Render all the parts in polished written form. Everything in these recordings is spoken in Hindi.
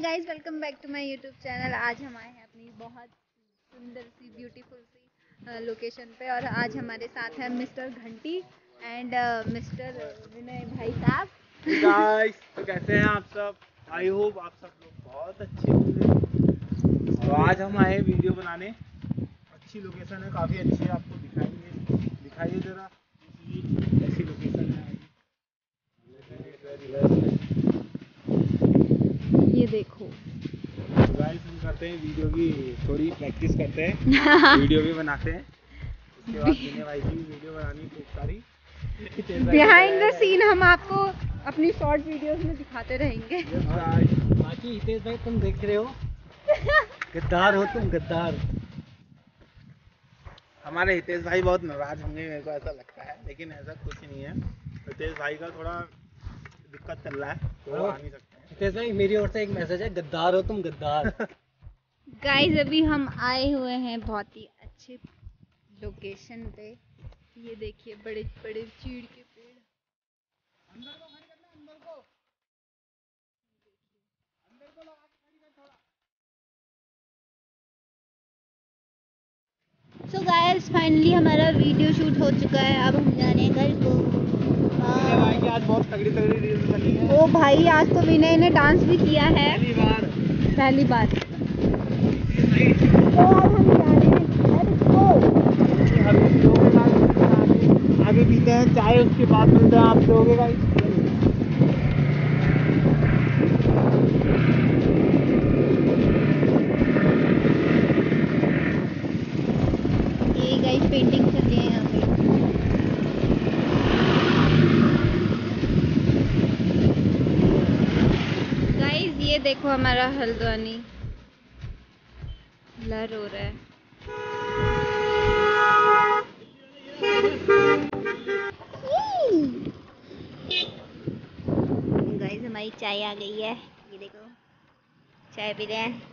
Guys, welcome back to my YouTube channel. आज हम आए हैं अपनी बहुत सुंदर सी ब्यूटीफुल सी लोकेशन पे और आज हमारे साथ हैं मिस्टर घंटी एंड मिस्टर विनय भाई साहब। गाइस, तो कैसे हैं आप सब? आई होप आप सब लोग बहुत अच्छे होंगे। तो आज हम आए वीडियो बनाने। अच्छी लोकेशन है, काफ़ी अच्छी है, आपको दिखाइए ज़रा ऐसी लोकेशन है। ये देखो गाइस, हम करते हैं वीडियो की थोड़ी प्रैक्टिस करते हैं वीडियो भी बनाते हैं। उसके बाद विनय भाई की वीडियो बनानी खूब सारी बिहाइंड द सीन हम आपको अपनी शॉर्ट वीडियोस में दिखाते रहेंगे। बाकी हितेश भाई, तुम देख रहे हो गद्दार हो तुम, गद्दार। हमारे हितेश भाई बहुत नाराज होंगे, मेरे को ऐसा लगता है, लेकिन ऐसा कुछ नहीं है। हितेश भाई का थोड़ा दिक्कत चल रहा है, तो आ नहीं सकते। हितेश भाई, मेरी ओर से एक मैसेज है, गद्दार हो तुम, गद्दार। गाइस, अभी हम आए हुए हैं बहुत ही अच्छे लोकेशन पे। ये देखिए, बड़े बड़े चीड़ के पेड़। सो गाइस, फाइनली हमारा वीडियो शूट हो चुका है। अब हम जा रहे हैं घर को। भाई की आज बहुत तगड़ी रील्स बनी है। ओ भाई, आज तो विनय ने डांस भी किया है पहली बार। तो अब हम जा रहे हैं घर को। आगे पीते हैं चाय, उसके बाद मिलते हैं आप लोगों के भाई। ये गाइस पेंटिंग चल रही है यहाँ पे। गाइस, ये देखो हमारा हल्द्वानी ब्लर हो रहा है। गाइस, हमारी चाय आ गई है। ये देखो, चाय पी रहे हैं।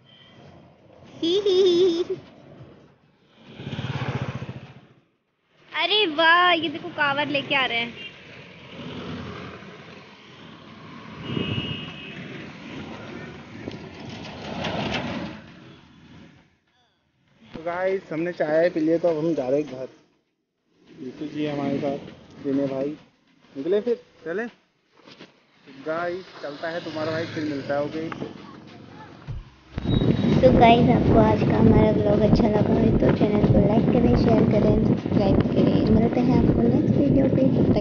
ही। अरे वाह, ये देखो कावड़ लेके आ रहे हैं। तो गाइस, हमने चाय पी लिए, तो अब हम जा रहे हैं घर। बिल्कुल जी, हमारे साथ विनय भाई निकले, फिर चले। गाइस, चलता है तुम्हारा भाई, फिर मिलता है। ओके। तो गाइस, आपको आज का हमारा ब्लॉग अच्छा लगा है तो चैनल को लाइक करें, शेयर करें, सब्सक्राइब करें। मिलते हैं आपको नेक्स्ट वीडियो पे।